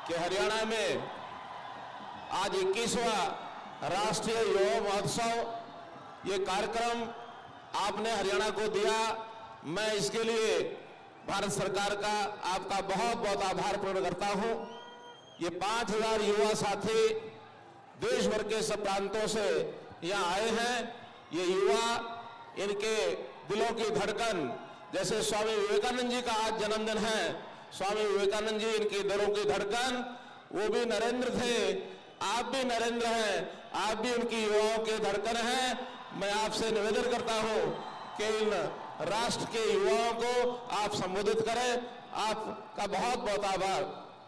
कि हरियाणा में आज 21वां राष्ट्रीय युवा महोत्सव ये कार्यक्रम आपने हरियाणा को दिया। मैं इसके लिए भारत सरकार का आपका बहुत बहुत आभार प्रकट करता हूं। ये 5000 युवा साथी देश भर के सब प्रांतों से यहाँ आए हैं। ये युवा, इनके दिलों की धड़कन, जैसे स्वामी विवेकानंद जी का आज जन्मदिन है, स्वामी विवेकानंद जी इनकी दिलों की धड़कन, वो भी नरेंद्र थे, आप भी नरेंद्र हैं, आप भी उनकी युवाओं के धड़कन हैं। मैं आपसे निवेदन करता हूं कि इन राष्ट्र के युवाओं को आप संबोधित करें। आपका बहुत बहुत आभार।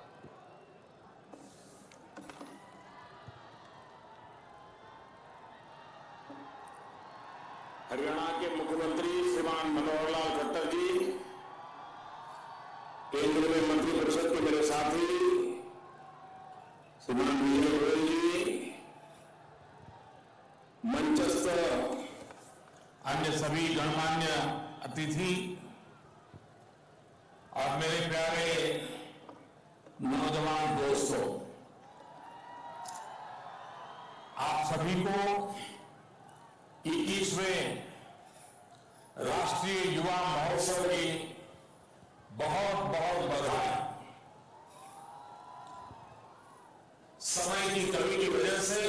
हरियाणा के मुख्यमंत्री श्रीमान मनोहर लाल खट्टर जी, केंद्र में मंत्रिपरिषद के मेरे साथी श्रीमान विजय गोयल जी, मंचस्थ अन्य सभी गणमान्य अतिथि और मेरे प्यारे नौजवान दोस्तों, आप सभी को 21वें राष्ट्रीय युवा महोत्सव की बहुत बहुत बधाई। समय की कमी की वजह से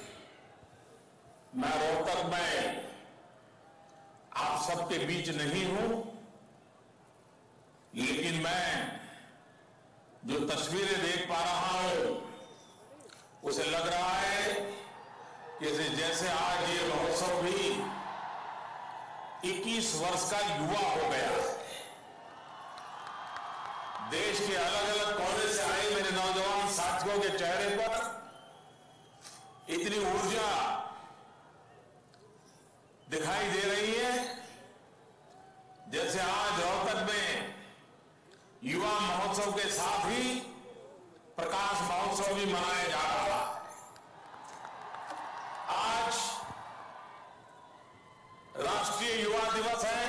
मैं रोहतक में आप सबके बीच नहीं हूं, लेकिन मैं जो तस्वीरें देख पा रहा हूं उसे लग रहा है कि जैसे आज ये महोत्सव भी 21 वर्ष का युवा हो गया है। देश के अलग अलग कोने से आए मेरे नौजवान साथियों के चेहरे पर इतनी ऊर्जा दिखाई दे रही है, जैसे आज रोहतक में युवा महोत्सव के साथ ही प्रकाश महोत्सव भी मनाया जा रहा है। आज राष्ट्रीय युवा दिवस है।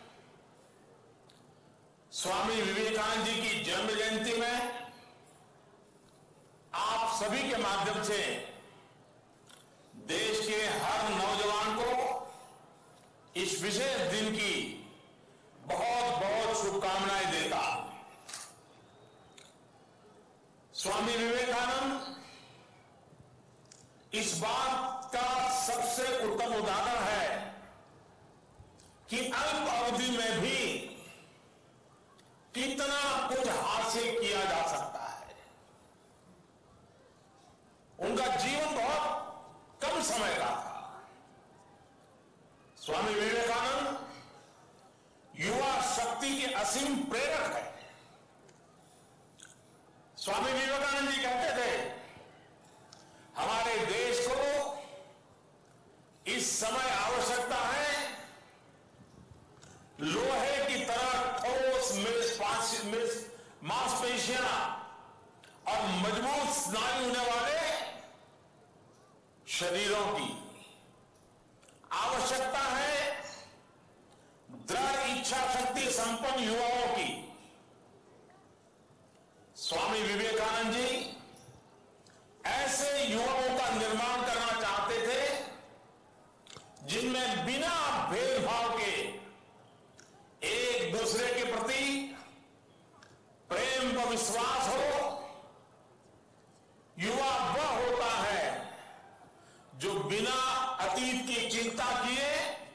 स्वामी विवेकानंद जी की जन्म जयंती में आप सभी के माध्यम से देश के हर नौजवान को इस विशेष दिन की बहुत बहुत शुभकामनाएं देता हूं। स्वामी विवेकानंद इस बात का सबसे उत्तम उदाहरण है कि अल्प अवधि में भी कितना कुछ हासिल किया जा सकता है। उनका जीवन बहुत कम समय का था। स्वामी विवेकानंद युवा शक्ति के असीम प्रेरक है। स्वामी विवेकानंद जी कहते थे, हमारे देश को इस समय आवश्यकता है लोहे की तरह ठोस मांसपेशियां और मजबूत स्नायु होने वाले शरीरों की। आवश्यकता है दृढ़ इच्छा शक्ति संपन्न युवाओं की। स्वामी विवेकानंद जी ऐसे युवाओं का निर्माण करना चाहते थे जिनमें बिना भेदभाव के एक दूसरे के प्रति प्रेम व विश्वास हो। युवा वह होता है जो बिना अतीत की चिंता किए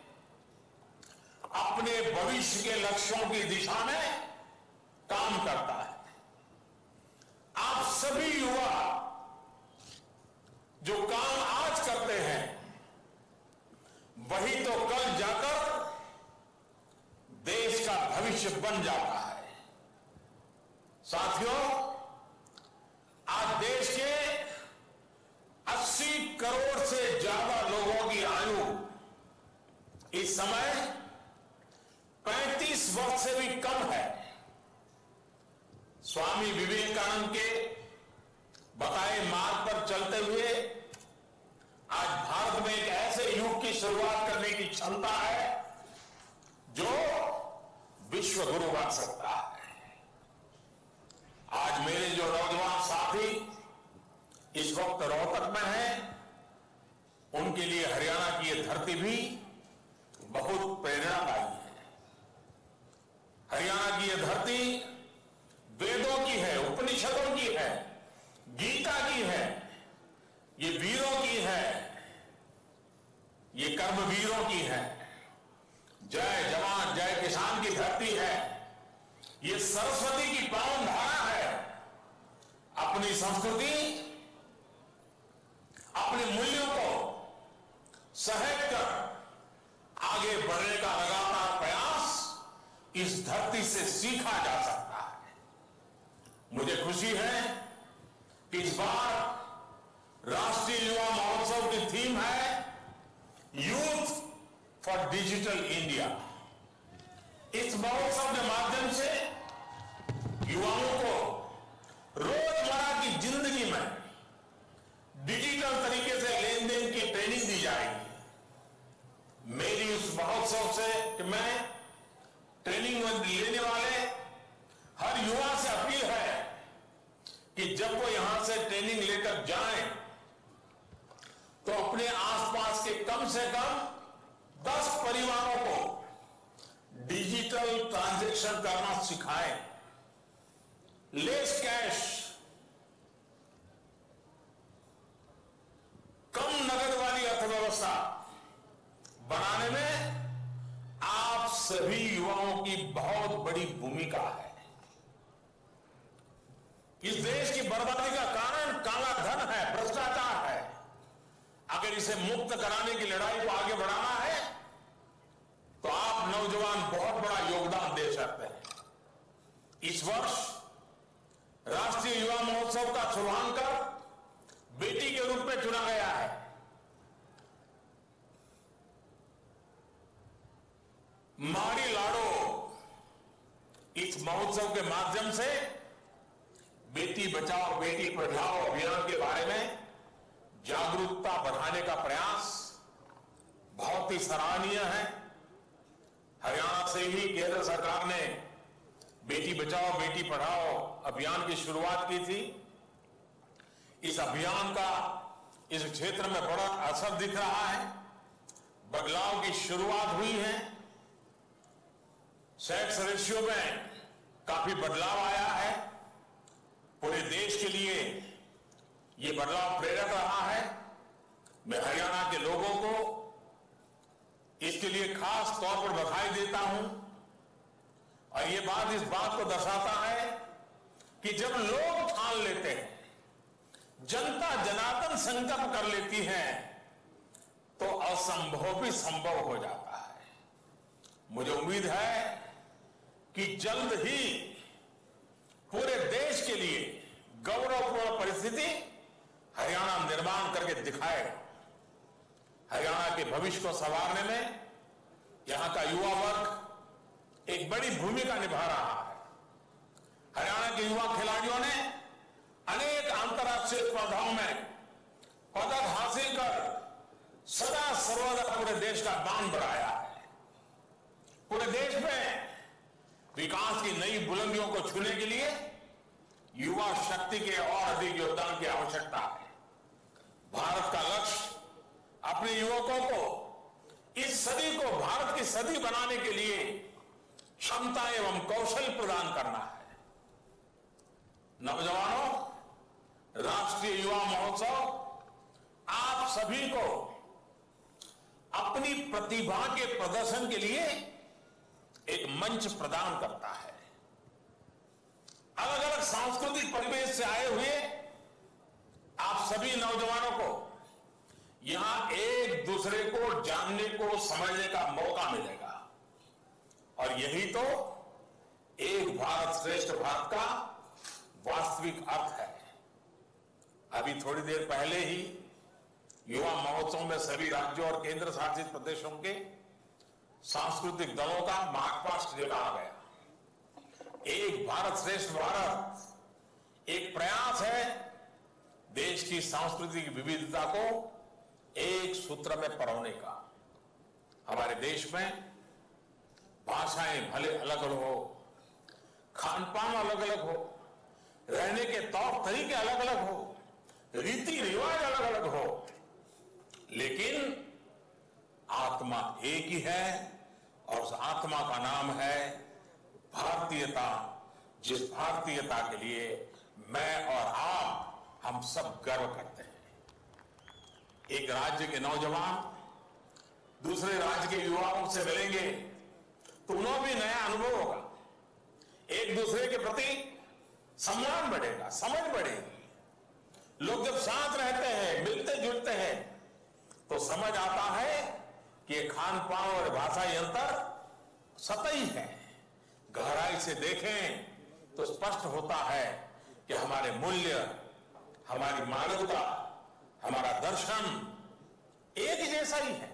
अपने भविष्य के लक्ष्यों की दिशा में काम करता है। आप सभी युवा जो काम आज करते हैं वही तो कल जाकर देश का भविष्य बन जाता है। साथियों, आज देश के 80 करोड़ से ज्यादा लोगों की आयु इस समय 35 वर्ष से भी कम है। स्वामी विवेकानंद के बताए मार्ग पर चलते हुए आज भारत में एक ऐसे युग की शुरुआत करने की क्षमता है जो विश्व गुरु बन सकता है। आज मेरे जो नौजवान साथी इस वक्त रोहतक में हैं, उनके लिए हरियाणा की ये धरती भी बहुत प्रेरणादायी है। हरियाणा की ये धरती वेदों की है, उपनिषदों की है, गीता की है, ये वीरों की है, ये कर्मवीरों की है। जय जवान जय किसान की धरती है। ये सरस्वती की पावन धारा है। अपनी संस्कृति, अपने मूल्यों को सहेज कर आगे बढ़ने का लगातार प्रयास इस धरती से सीखा जा सकता है। मुझे खुशी है कि इस बार राष्ट्रीय युवा महोत्सव की थीम है यूथ फॉर डिजिटल इंडिया। इस महोत्सव के माध्यम से युवाओं को रोजमर्रा की जिंदगी में डिजिटल तरीके से लेन देन की ट्रेनिंग दी जाएगी। मेरी उस महोत्सव से कि मैं ट्रेनिंग लेने वाले हर युवा से अपील है कि जब वो यहां से ट्रेनिंग लेकर जाएं तो अपने आसपास के कम से कम 10 परिवारों को डिजिटल ट्रांजैक्शन करना सिखाएं। लेस कैश, कम नगद वाली अर्थव्यवस्था बनाने में आप सभी युवाओं की बहुत बड़ी भूमिका है। इस देश की बर्बादी का कारण काला धन है, भ्रष्टाचार है। अगर इसे मुक्त कराने की लड़ाई को आगे बढ़ाना है तो आप नौजवान बहुत बड़ा योगदान दे सकते हैं। इस वर्ष राष्ट्रीय युवा महोत्सव का शुभारंभ बेटी के रूप में चुना गया है। मारी लाडो इस महोत्सव के माध्यम से बेटी बचाओ बेटी पढ़ाओ अभियान के बारे में जागरूकता बढ़ाने का प्रयास बहुत ही सराहनीय है। हरियाणा से ही केंद्र सरकार ने बेटी बचाओ बेटी पढ़ाओ अभियान की शुरुआत की थी। इस अभियान का इस क्षेत्र में बड़ा असर दिख रहा है। बदलाव की शुरुआत हुई है। सेक्स रेशियो में काफी बदलाव आया है। पूरे देश के लिए ये बदलाव प्रेरक रहा है। मैं हरियाणा के लोगों को इसके लिए खास तौर पर बधाई देता हूं और ये बात इस बात को दर्शाता है कि जब लोग ठान लेते हैं, जनता जनार्दन संकल्प कर लेती है तो असंभव भी संभव हो जाता है। मुझे उम्मीद है कि जल्द ही पूरे देश के लिए गौरवपूर्ण परिस्थिति हरियाणा निर्माण करके दिखाएगा। हरियाणा के भविष्य को संवारने में यहां का युवा वर्ग एक बड़ी भूमिका निभा रहा है। हरियाणा के युवा खिलाड़ियों ने अनेक अंतर्राष्ट्रीय स्पर्धाओं में पदक हासिल कर सदा सर्वदा पूरे देश का मान बढ़ाया है। पूरे देश में विकास की नई बुलंदियों को छूने के लिए युवा शक्ति के और अधिक योगदान की आवश्यकता है। भारत का लक्ष्य अपने युवकों को इस सदी को भारत की सदी बनाने के लिए क्षमता एवं कौशल प्रदान करना है। नौजवानों, राष्ट्रीय युवा महोत्सव आप सभी को अपनी प्रतिभा के प्रदर्शन के लिए एक मंच प्रदान करता है। अलग अलग सांस्कृतिक परिवेश से आए हुए आप सभी नौजवानों को यहां एक दूसरे को जानने को समझने का मौका मिलेगा और यही तो एक भारत श्रेष्ठ भारत का वास्तविक अर्थ है। अभी थोड़ी देर पहले ही युवा महोत्सव में सभी राज्यों और केंद्र शासित प्रदेशों के सांस्कृतिक दलों का मार्गपास्ट दिखाया गया। एक भारत श्रेष्ठ भारत एक प्रयास है देश की सांस्कृतिक विविधता को एक सूत्र में परोने का। हमारे देश में भाषाएं भले अलग अलग हो, खान पान अलग अलग हो, रहने के तौर तरीके अलग अलग हो, रीति रिवाज अलग अलग हो, लेकिन आत्मा एक ही है और उस आत्मा का नाम है भारतीयता। जिस भारतीयता के लिए मैं और आप हम सब गर्व करते हैं। एक राज्य के नौजवान दूसरे राज्य के युवाओं से मिलेंगे तो उन्हें भी नया अनुभव होगा, एक दूसरे के प्रति सम्मान बढ़ेगा, समझ बढ़ेगी। लोग जब साथ रहते हैं, मिलते जुलते हैं, तो समझ आता है कि खान पान और भाषाई अंतर सतही है। गहराई से देखें तो स्पष्ट होता है कि हमारे मूल्य, हमारी मानवता, हमारा दर्शन एक जैसा ही है।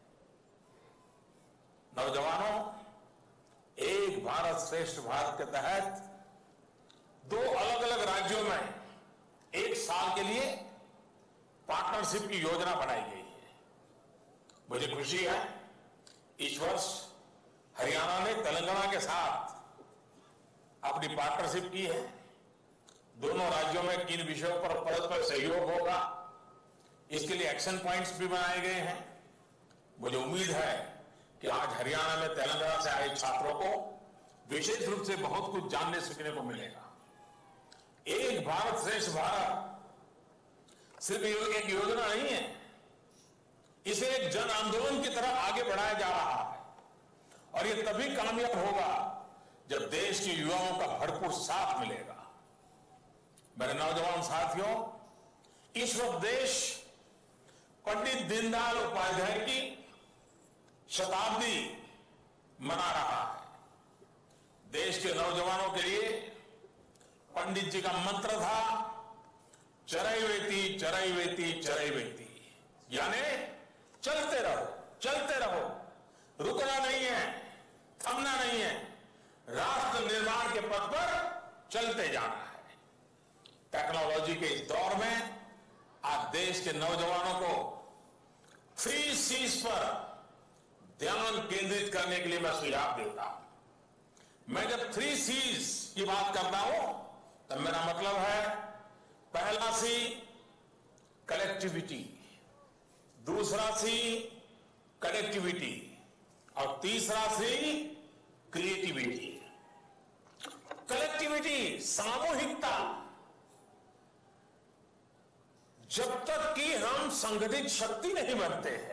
नौजवानों, एक भारत श्रेष्ठ भारत के तहत 2 अलग अलग राज्यों में 1 साल के लिए पार्टनरशिप की योजना बनाई गई है। मुझे खुशी है इस वर्ष हरियाणा ने तेलंगाना के साथ अपनी पार्टनरशिप की है। दोनों राज्यों में किन विषयों पर परस्पर सहयोग होगा, इसके लिए एक्शन पॉइंट्स भी बनाए गए हैं। मुझे उम्मीद है कि आज हरियाणा में तेलंगाना से आए छात्रों को विशेष रूप से बहुत कुछ जानने सीखने को मिलेगा। एक भारत श्रेष्ठ भारत सिर्फ एक योजना नहीं है, इसे एक जन आंदोलन की तरह आगे बढ़ाया जा रहा है और यह तभी कामयाब होगा जब देश के युवाओं का भरपूर साथ मिलेगा। मेरे नौजवान साथियों, इस वक्त देश पंडित दीनदयाल उपाध्याय की शताब्दी मना रहा है। देश के नौजवानों के लिए पंडित जी का मंत्र था चरैवेति चरैवेति चरैवेति, यानी चलते रहो, चलते रहो, रुकना नहीं है, थमना नहीं है, राष्ट्र निर्माण के पथ पर चलते जाना है। टेक्नोलॉजी के इस दौर में आज देश के नौजवानों को 3 C's पर ध्यान केंद्रित करने के लिए मैं सुझाव देता हूं। मैं जब 3 C's की बात करता हूं तब मेरा मतलब है, पहला C कलेक्टिविटी, दूसरा C कनेक्टिविटी और तीसरा C क्रिएटिविटी। कलेक्टिविटी, सामूहिकता। जब तक कि हम संगठित शक्ति नहीं बनते हैं,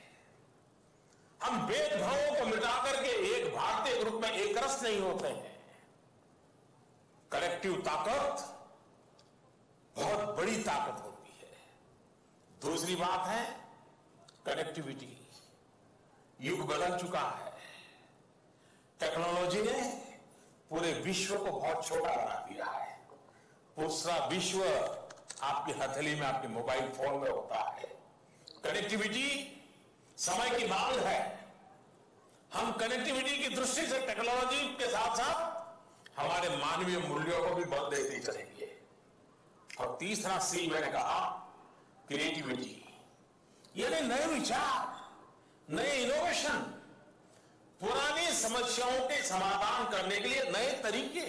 हम भेदभावों को मिटाकर के एक भारतीय ग्रुप में एक रस नहीं होते हैं। कलेक्टिव ताकत बहुत बड़ी ताकत होती है। दूसरी बात है कनेक्टिविटी। युग बदल चुका है, टेक्नोलॉजी ने पूरे विश्व को बहुत छोटा बना दिया है। पूरा विश्व आपकी हथेली में, आपके मोबाइल फोन में होता है। कनेक्टिविटी समय की मांग है। हम कनेक्टिविटी की दृष्टि से टेक्नोलॉजी के साथ साथ हमारे मानवीय मूल्यों को भी बल देते चलेंगे। और तीसरा सी मैंने कहा क्रिएटिविटी, यानी नए विचार, नए इनोवेशन, पुरानी समस्याओं के समाधान करने के लिए नए तरीके।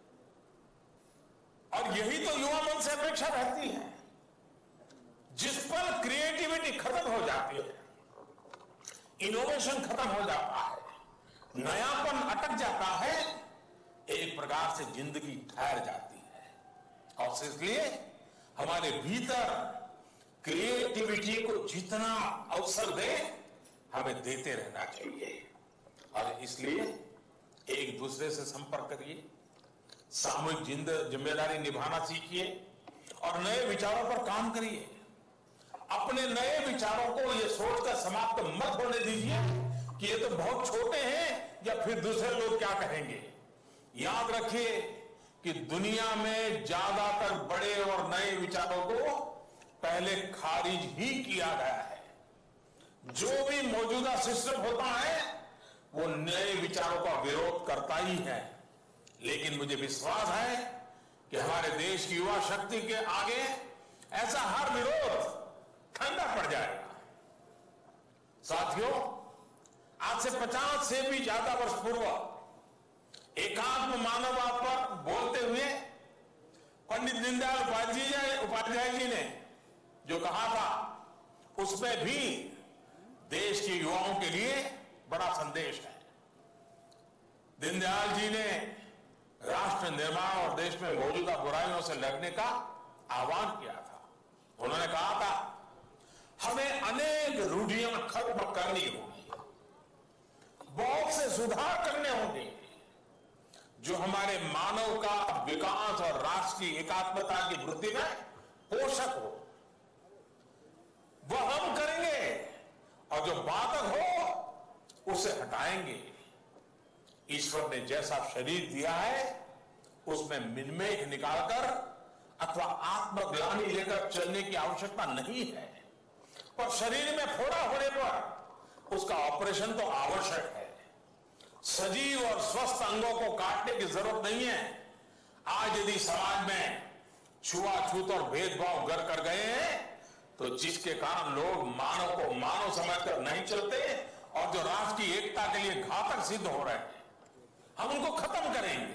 और यही तो युवा मन से अपेक्षा रहती है। जिस पर क्रिएटिविटी खत्म हो जाती है, इनोवेशन खत्म हो जाता है, नयापन अटक जाता है, एक प्रकार से जिंदगी ठहर जाती है। और इसलिए हमारे भीतर क्रिएटिविटी को जितना अवसर दे, हमें देते रहना चाहिए। और इसलिए एक दूसरे से संपर्क करिए, सामूहिक जिम्मेदारी निभाना सीखिए और नए विचारों पर काम करिए। अपने नए विचारों को ये सोचकर समाप्त मत होने दीजिए कि ये तो बहुत छोटे हैं या फिर दूसरे लोग क्या कहेंगे। याद रखिए कि दुनिया में ज्यादातर बड़े और नए विचारों को पहले खारिज ही किया गया है। जो भी मौजूदा सिस्टम होता है वो नए विचारों का विरोध करता ही है। लेकिन मुझे विश्वास है कि हमारे देश की युवा शक्ति के आगे ऐसा हर विरोध ठंडा पड़ जाएगा। साथियों, आज से 50 से भी ज्यादा वर्ष पूर्व एकात्म मानववाद पर बोलते हुए पंडित दीनदयाल उपाध्याय जी ने जो कहा था, उसमें भी देश के युवाओं के लिए बड़ा संदेश है। दीनदयाल जी ने राष्ट्र निर्माण और देश में मौजूदा बुराइयों से लड़ने का आह्वान किया था। उन्होंने कहा था, हमें अनेक रूढ़ियां खत्म करनी होगी, बहुत से सुधार करने होंगे जो हमारे मानव का विकास और राष्ट्र की एकात्मता की वृद्धि में पोषक हो, वह हम करेंगे, और जो बाधक हो उसे हटाएंगे। ईश्वर ने जैसा शरीर दिया है उसमें मिनमेह निकालकर अथवा आत्मग्लानि लेकर चलने की आवश्यकता नहीं है, पर शरीर में फोड़ा होने पर उसका ऑपरेशन तो आवश्यक है। सजीव और स्वस्थ अंगों को काटने की जरूरत नहीं है। आज यदि समाज में छुआछूत और भेदभाव घर कर गए हैं, तो जिसके कारण लोग मानव को मानव समझकर नहीं चलते और जो राष्ट्र की एकता के लिए घातक सिद्ध हो रहे हैं, हम उनको खत्म करेंगे।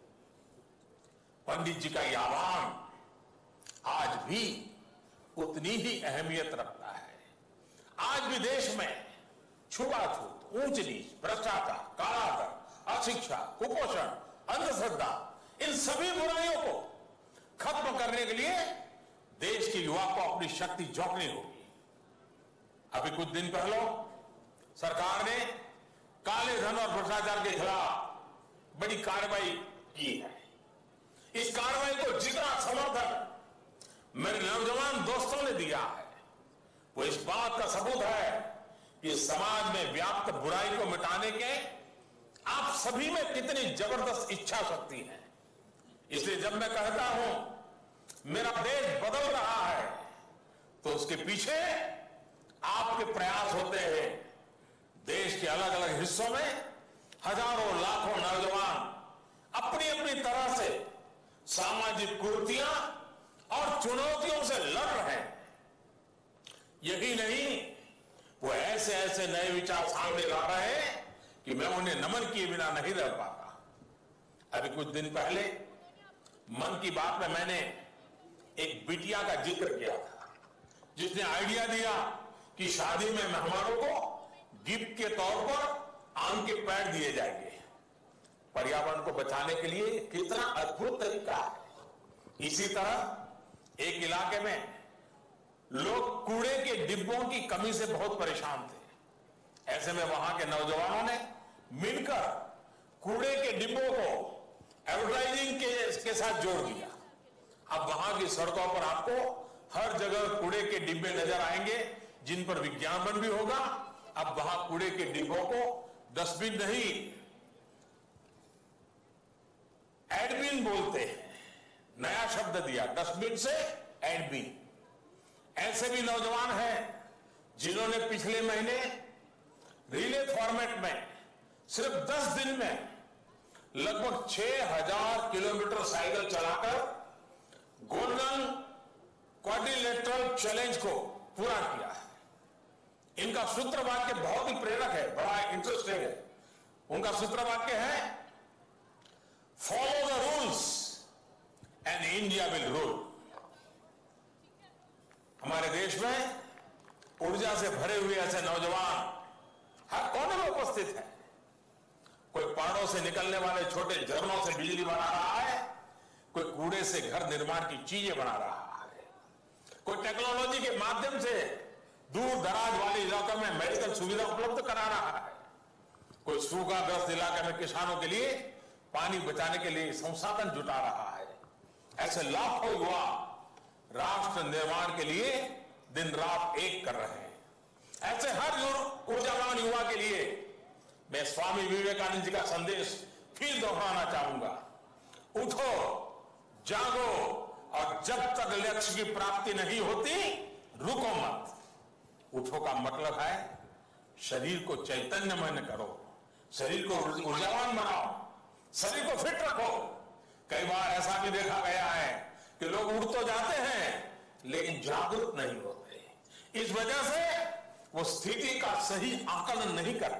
पंडित जी का यह आह्वान आज भी उतनी ही अहमियत रखता है। आज भी देश में छुआछूत, ऊंच नीच, भ्रष्टाचार, कालाधन, अशिक्षा, कुपोषण, अंधश्रद्धा, इन सभी बुराइयों को खत्म करने के लिए देश के युवा को अपनी शक्ति झोंकनी होगी। अभी कुछ दिन पहले सरकार ने काले धन और भ्रष्टाचार के खिलाफ बड़ी कार्रवाई की है। इस कार्रवाई को जितना समर्थन मेरे नौजवान दोस्तों ने दिया है, वो इस बात का सबूत है कि समाज में व्याप्त बुराई को मिटाने के आप सभी में कितनी जबरदस्त इच्छा शक्ति है। इसलिए जब मैं कहता हूं मेरा देश बदल रहा है, तो उसके पीछे आपके प्रयास होते हैं। देश के अलग अलग हिस्सों में हजारों लाखों नौजवान अपनी अपनी तरह से सामाजिक कुरीतियां और चुनौतियों से लड़ रहे हैं। यही नहीं, वो ऐसे ऐसे नए विचार सामने ला रहे हैं कि मैं उन्हें नमन किए बिना नहीं रह पाता। अभी कुछ दिन पहले मन की बात में मैंने एक बिटिया का जिक्र किया था, जिसने आइडिया दिया कि शादी में मेहमानों को गिफ्ट के तौर पर आम के पेड़ दिए जाएंगे। पर्यावरण को बचाने के लिए कितना अद्भुत तरीका है। इसी तरह एक इलाके में लोग कूड़े के डिब्बों की कमी से बहुत परेशान थे। ऐसे में वहां के नौजवानों ने मिलकर कूड़े के डिब्बों को एडवर्टाइजिंग के साथ जोड़ दिया। अब वहां की सड़कों पर आपको हर जगह कूड़े के डिब्बे नजर आएंगे, जिन पर विज्ञापन भी होगा। अब वहां कूड़े के डिब्बों को डस्टबिन नहीं, एडबिन बोलते हैं। नया शब्द दिया, डस्टबिन से एडबिन। ऐसे भी नौजवान हैं जिन्होंने पिछले महीने रिले फॉर्मेट में सिर्फ 10 दिन में लगभग 6000 किलोमीटर साइकिल चलाकर गोल्डन क्वाड्रिलेटरल चैलेंज को पूरा किया है। इनका सूत्र वाक्य बहुत ही प्रेरक है, बड़ा इंटरेस्टिंग है। उनका सूत्र वाक्य है, follow the rules and India will rule. हमारे देश में ऊर्जा से भरे हुए ऐसे नौजवान हर कोने में उपस्थित हैं। कोई पहाड़ों से निकलने वाले छोटे झरनों से बिजली बना रहा है, कोई कूड़े से घर निर्माण की चीजें बना रहा है, कोई टेक्नोलॉजी के माध्यम से दूर दराज वाले इलाकों में मेडिकल सुविधा उपलब्ध करा रहा है, कोई सूखाग्रस्त इलाके में किसानों के लिए पानी बचाने के लिए संसाधन जुटा रहा है। ऐसे लाखों युवा राष्ट्र निर्माण के लिए दिन रात एक कर रहे हैं। ऐसे हर ऊर्जावान युवा के लिए मैं स्वामी विवेकानंद जी का संदेश फिर दोहराना चाहूंगा। उठो, जागो, और जब तक लक्ष्य की प्राप्ति नहीं होती रुको मत। उठो का मतलब है शरीर को चैतन्यमय करो, शरीर को ऊर्जावान बनाओ, शरीर को फिट रखो। कई बार ऐसा भी देखा गया है कि लोग उठ तो जाते हैं लेकिन जागरूक नहीं होते। इस वजह से वो स्थिति का सही आकलन नहीं कर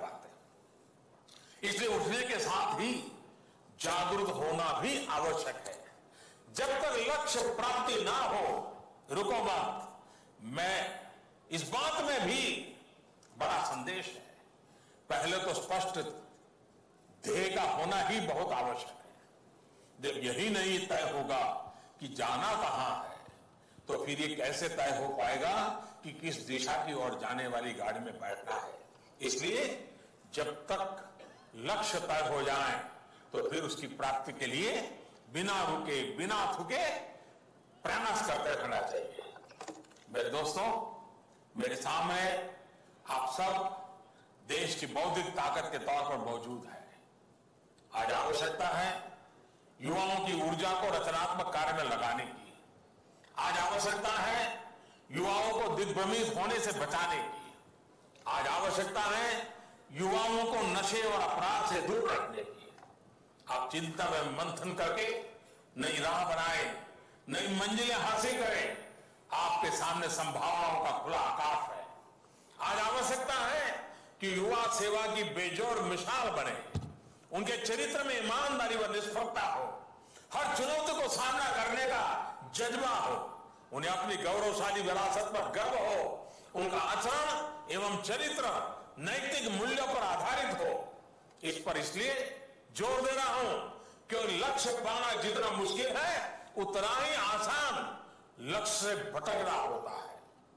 पाते। इसलिए उठने के साथ ही जागरूक होना भी आवश्यक है। जब तक लक्ष्य प्राप्ति ना हो, रुको बात, मैं इस बात में भी बड़ा संदेश है। पहले तो स्पष्ट ध्येय का होना ही बहुत आवश्यक है। जब यही नहीं तय होगा कि जाना कहां है, तो फिर ये कैसे तय हो पाएगा कि किस दिशा की ओर जाने वाली गाड़ी में बैठना है। इसलिए जब तक लक्ष्य तय हो जाए तो फिर उसकी प्राप्ति के लिए बिना रुके बिना थके प्रयास करते रहना चाहिए। मेरे दोस्तों, मेरे सामने आप सब देश की बौद्धिक ताकत के तौर पर मौजूद है। आज आवश्यकता है युवाओं की ऊर्जा को रचनात्मक कार्य में लगाने की। आज आवश्यकता है युवाओं को दिग्भ्रमित होने से बचाने की। आज आवश्यकता है युवाओं को नशे और अपराध से दूर रखने की। आप चिंता में मंथन करके नई राह बनाए, नई मंजिलें हासिल करें। आपके सामने संभावनाओं का खुला आकाश है। आज आवश्यकता है कि युवा सेवा की बेजोड़ मिसाल बने, उनके चरित्र में ईमानदारी व निष्पक्षता हो, हर चुनौती को सामना करने का जज्बा हो, उन्हें अपनी गौरवशाली विरासत पर गर्व हो, उनका आचरण एवं चरित्र नैतिक मूल्यों पर आधारित हो। इस पर इसलिए जोर दे रहा हूं क्योंकि लक्ष्य पाना जितना मुश्किल है, उतना ही आसान लक्ष्य से भटकना होता है।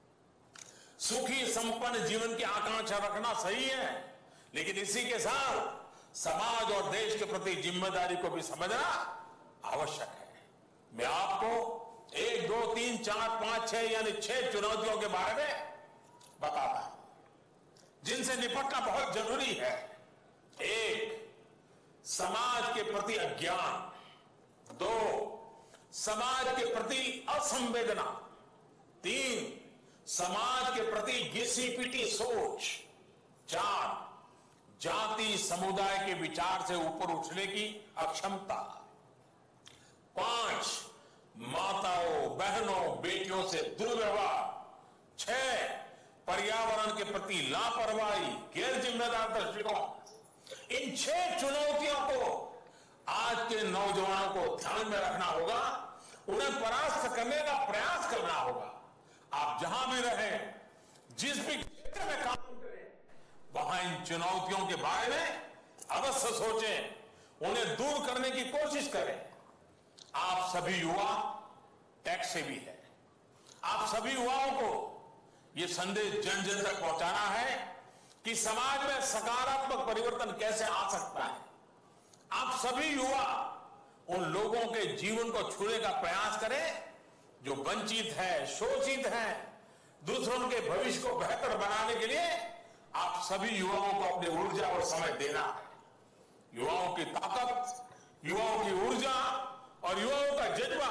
सुखी संपन्न जीवन की आकांक्षा रखना सही है, लेकिन इसी के साथ समाज और देश के प्रति जिम्मेदारी को भी समझना आवश्यक है। मैं आपको 1, 2, 3, 4, 5, 6 यानी 6 चुनौतियों के बारे में बताता हूं जिनसे निपटना बहुत जरूरी है। 1, समाज के प्रति अज्ञान। 2, समाज के प्रति असंवेदना। 3, समाज के प्रति घिसी पिटी सोच। 4, जाति समुदाय के विचार से ऊपर उठने की अक्षमता। 5, माताओं बहनों बेटियों से दुर्व्यवहार। 6, पर्यावरण के प्रति लापरवाही, गैर जिम्मेदार दृष्टिकोण। इन 6 चुनौतियों को आज के नौजवानों को ध्यान में रखना होगा, उन्हें परास्त करने का प्रयास करना होगा। आप जहां भी रहें, जिस भी क्षेत्र में काम करें, वहां इन चुनौतियों के बारे में अवश्य सोचें, उन्हें दूर करने की कोशिश करें। आप सभी युवा टैक्स से भी है। आप सभी युवाओं को यह संदेश जन जन तक पहुंचाना है कि समाज में सकारात्मक परिवर्तन कैसे आ सकता है। आप सभी युवा उन लोगों के जीवन को छूने का प्रयास करें जो वंचित है, शोषित है। दूसरों के भविष्य को बेहतर बनाने के लिए आप सभी युवाओं को अपनी ऊर्जा और समय देना है। युवाओं की ताकत, युवाओं की ऊर्जा और युवाओं का जज्बा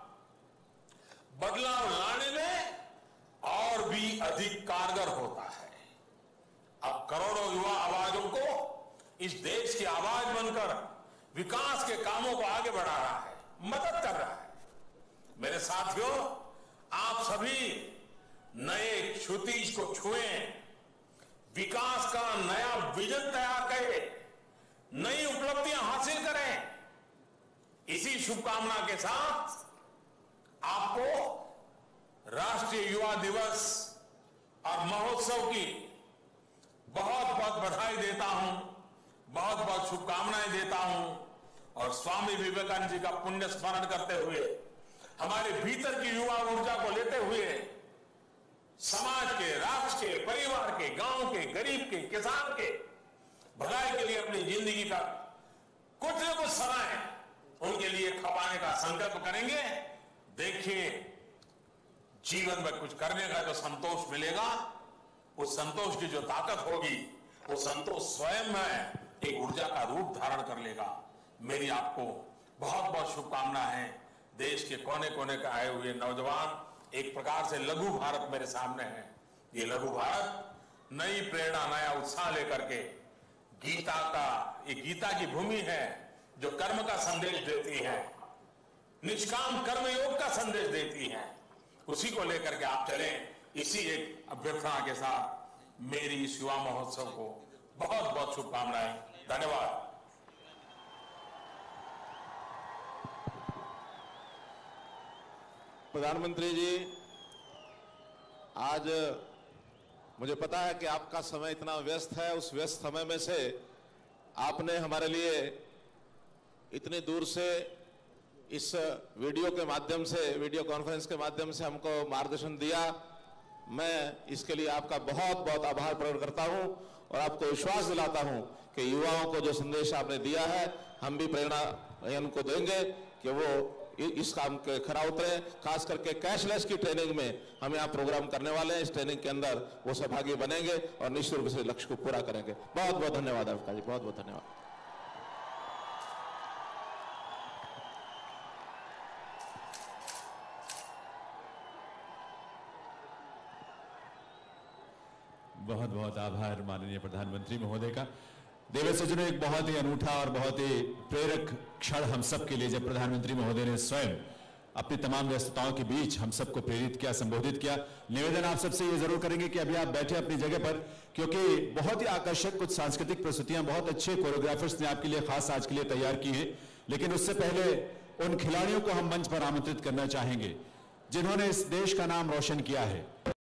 बदलाव लाने में और भी अधिक कारगर होता है। अब करोड़ों युवा आवाजों को इस देश की आवाज बनकर विकास के कामों को आगे बढ़ा रहा है, मदद कर रहा है। मेरे साथियों, आप सभी नए क्षितिज को छुएं, विकास का नया विजन तैयार करें, नई उपलब्धियां हासिल करें। इसी शुभकामना के साथ आपको राष्ट्रीय युवा दिवस और महोत्सव की बहुत बहुत बधाई देता हूं, बहुत बहुत शुभकामनाएं देता हूं। और स्वामी विवेकानंद जी का पुण्य स्मरण करते हुए, हमारे भीतर की युवा ऊर्जा को लेते हुए, समाज के, राष्ट्र के, परिवार के, गांव के, गरीब के, किसान के भलाई के लिए अपनी जिंदगी का कुछ न कुछ समय उनके लिए खपाने का संकल्प करेंगे। देखिए, जीवन में कुछ करने का जो संतोष मिलेगा, उस संतोष की जो ताकत होगी, वो संतोष स्वयं में एक ऊर्जा का रूप धारण कर लेगा। मेरी आपको बहुत बहुत शुभकामनाएं। देश के कोने कोने का आए हुए नौजवान, एक प्रकार से लघु भारत मेरे सामने है। ये लघु भारत नई प्रेरणा, नया उत्साह लेकर के ये गीता की भूमि है जो कर्म का संदेश देती है, निष्काम कर्म योग का संदेश देती है। उसी को लेकर के आप चलें। इसी एक अभ्यर्थना के साथ मेरी इस युवा महोत्सव को बहुत बहुत शुभकामनाएं। धन्यवाद। प्रधानमंत्री जी, आज मुझे पता है कि आपका समय इतना व्यस्त है। उस व्यस्त समय में से आपने हमारे लिए इतनी दूर से इस वीडियो के माध्यम से, वीडियो कॉन्फ्रेंस के माध्यम से हमको मार्गदर्शन दिया। मैं इसके लिए आपका बहुत बहुत आभार प्रकट करता हूं और आपको विश्वास दिलाता हूं कि युवाओं को जो संदेश आपने दिया है, हम भी प्रेरणा उनको देंगे कि वो इस काम के खरा उतरे। खास करके कैशलेस की ट्रेनिंग में हम यहाँ प्रोग्राम करने वाले हैं। इस ट्रेनिंग के अंदर वो सहभागी बनेंगे और निश्चित रूप से लक्ष्य को पूरा करेंगे। बहुत बहुत धन्यवाद आपका जी, बहुत बहुत धन्यवाद। बहुत बहुत आभार माननीय प्रधानमंत्री महोदय का। देवर सज्जनों, एक बहुत ही अनूठा और बहुत ही प्रेरक क्षण हम सब के लिए, जब प्रधानमंत्री महोदय ने स्वयं अपनी तमाम व्यस्तताओं के बीच हम सबको प्रेरित किया, संबोधित किया। निवेदन आप सबसे ये जरूर करेंगे कि अभी आप बैठे अपनी जगह पर, क्योंकि बहुत ही आकर्षक कुछ सांस्कृतिक प्रस्तुतियां बहुत अच्छे कोरियोग्राफर्स ने आपके लिए खास आज के लिए तैयार की है। लेकिन उससे पहले उन खिलाड़ियों को हम मंच पर आमंत्रित करना चाहेंगे जिन्होंने इस देश का नाम रोशन किया है।